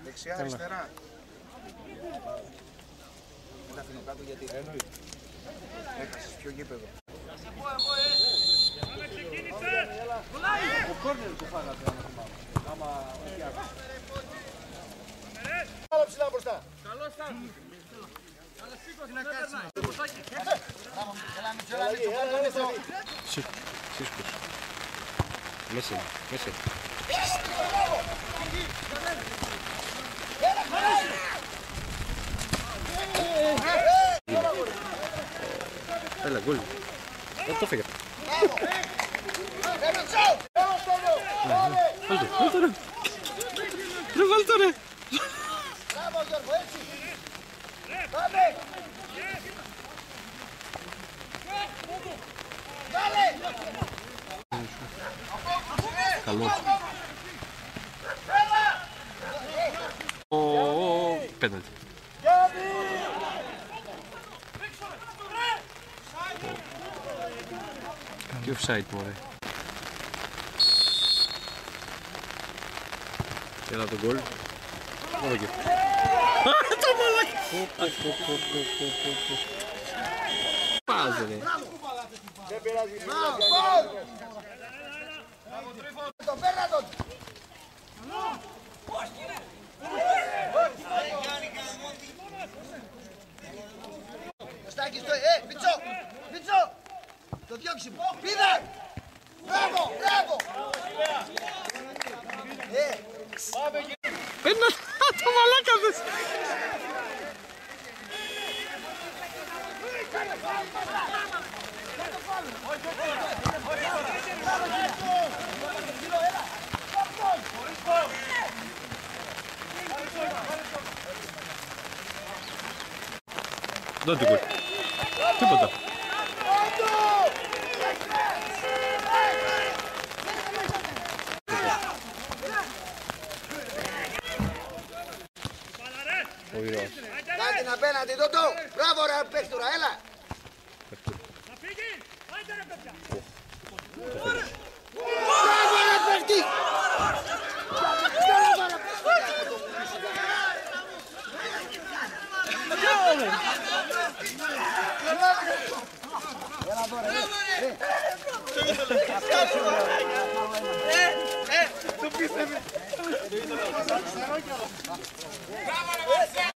Δεξιά, αριστερά. Δεν τα αφήνω κάτω γιατί έχασες πιο γήπεδο. Ο κόρνερ του φάγατε άμα άλλα ψηλά μπροστά. Καλώς θα. Αλλά σήκω, τι να κάνεις. Σύσκος. Μέσα, μέσα. Έλα, γκολ. Δεν το φύγα. Βάλτε ρε. Ρε βάλτε ρε. Μπράβο Γιώργο, έτσι. Πάμε. Βάλε. Καλός. Πέναλτι. Τι offside μωρέ. Έλα το γκολ. Μόνο εκεί. Το μαλάκι. Πάζε ρε. Δεν πειράζει. Το πέρα τον. Κωστάκη στο... Μητσό! Μητσό! Το διώξιμο! Πήδα! Μπράβο! Μπράβο! Ένα το μαλάκα δες. Δεν το γκολ. Τίποτα. Κάτι να απέναντι, Τότο! Μπράβο ρε παίχτουρα, έλα! Μπράβο ρε παίχτη! Έλα τώρα, το πίστευε!